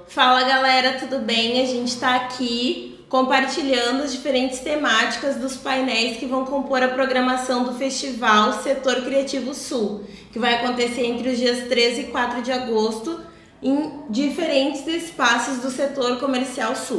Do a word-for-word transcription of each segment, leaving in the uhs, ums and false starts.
Fala galera, tudo bem? A gente está aqui compartilhando as diferentes temáticas dos painéis que vão compor a programação do Festival Setor Criativo Sul, que vai acontecer entre os dias treze e quatro de agosto em diferentes espaços do setor comercial sul.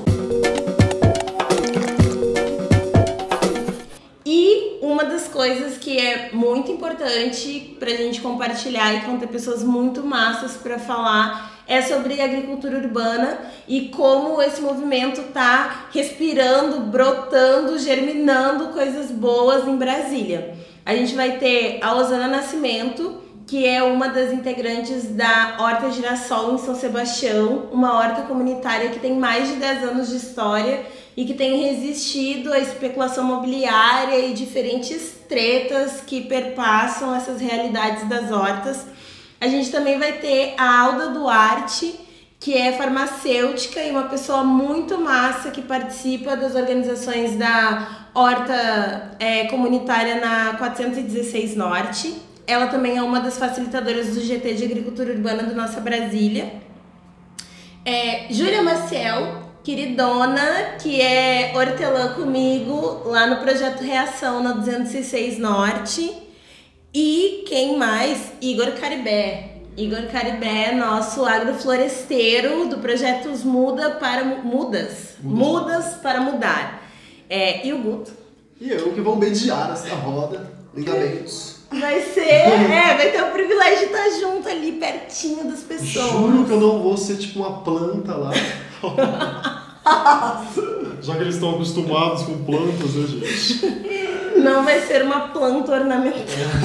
E uma das coisas que é muito importante para a gente compartilhar e que vão ter pessoas muito massas para falar é sobre agricultura urbana e como esse movimento está respirando, brotando, germinando coisas boas em Brasília. A gente vai ter a Osana Nascimento, que é uma das integrantes da Horta Girassol em São Sebastião, uma horta comunitária que tem mais de dez anos de história e que tem resistido à especulação imobiliária e diferentes tretas que perpassam essas realidades das hortas. A gente também vai ter a Alda Duarte, que é farmacêutica e uma pessoa muito massa que participa das organizações da Horta é, Comunitária na quatrocentos e dezesseis Norte. Ela também é uma das facilitadoras do G T de Agricultura Urbana do Nossa Brasília. É, Júlia Maciel, queridona, que é hortelã comigo lá no Projeto Reação na duzentos e seis Norte. E quem mais? Igor Caribé. Igor Caribé é nosso agrofloresteiro do projeto Muda para Mudas. Mudas para Mudar. É, e o Guto. E eu que vou mediar essa roda. Ligamentos. Vai ser, é, vai ter o privilégio de estar junto ali, pertinho das pessoas. Juro que eu não vou ser tipo uma planta lá. Já que eles estão acostumados com plantas, né, gente? Não vai ser uma planta ornamental.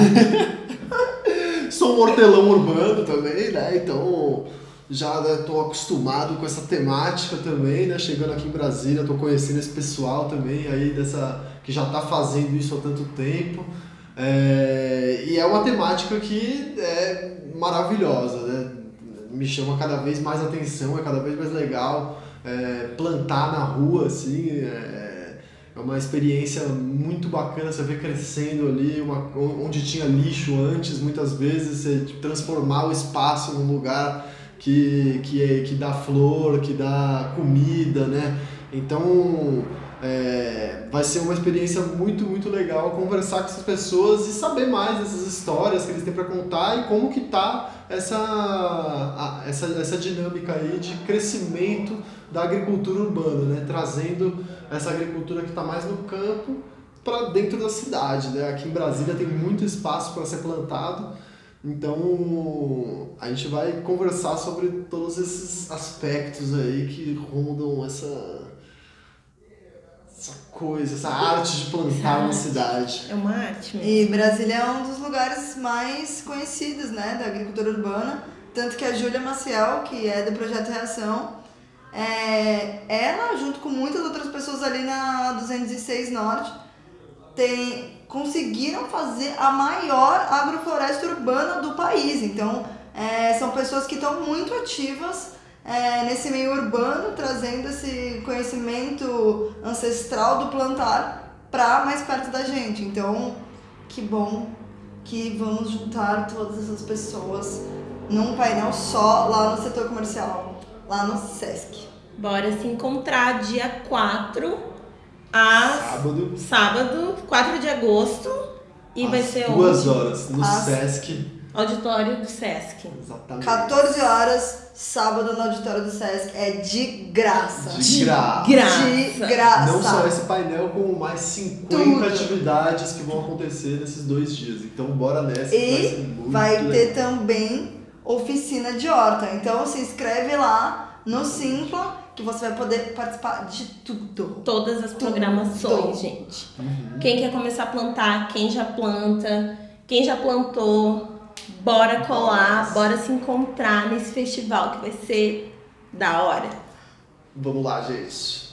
Sou um hortelão urbano também, né? Então já estou né, acostumado com essa temática também, né? Chegando aqui em Brasília, estou conhecendo esse pessoal também aí dessa que já está fazendo isso há tanto tempo. É, e é uma temática que é maravilhosa, né? Me chama cada vez mais atenção, é cada vez mais legal é, plantar na rua, assim, é, é uma experiência muito bacana, você vê crescendo ali, uma, onde tinha lixo antes, muitas vezes você transformar o espaço num lugar que, que, é, que dá flor, que dá comida, né? Então é, vai ser uma experiência muito, muito legal conversar com essas pessoas e saber mais dessas histórias que eles têm para contar e como que tá essa, a, essa, essa dinâmica aí de crescimento da agricultura urbana, né? Trazendo essa agricultura que está mais no campo para dentro da cidade, né? Aqui em Brasília tem muito espaço para ser plantado, então a gente vai conversar sobre todos esses aspectos aí que rondam essa, essa coisa, essa arte de plantar uma cidade. É uma arte mesmo. E Brasília é um dos lugares mais conhecidos, né, da agricultura urbana, tanto que a Júlia Maciel, que é do Projeto Reação, É, ela, junto com muitas outras pessoas ali na duzentos e seis Norte, tem, conseguiram fazer a maior agrofloresta urbana do país. Então, é, são pessoas que estão muito ativas é, nesse meio urbano, trazendo esse conhecimento ancestral do plantar para mais perto da gente. Então, que bom que vamos juntar todas essas pessoas num painel só lá no setor comercial. Lá no Sesc. Bora se encontrar dia quatro, às... Sábado. Sábado, quatro de agosto. E às vai ser duas onde? horas, no Às... Sesc. Auditório do Sesc. Exatamente. quatorze horas, sábado no auditório do Sesc. É de graça. De graça. graça. De graça. Não só esse painel, como mais cinquenta Tudo. atividades que vão acontecer nesses dois dias. Então bora nessa, que vai ser E muito vai legal. ter também oficina de horta. Então se inscreve lá no Simpla que você vai poder participar de tudo. Todas as programações, Tudo. gente. Uhum. Quem quer começar a plantar, quem já planta, quem já plantou, bora colar, bora se encontrar nesse festival que vai ser da hora. Vamos lá, gente.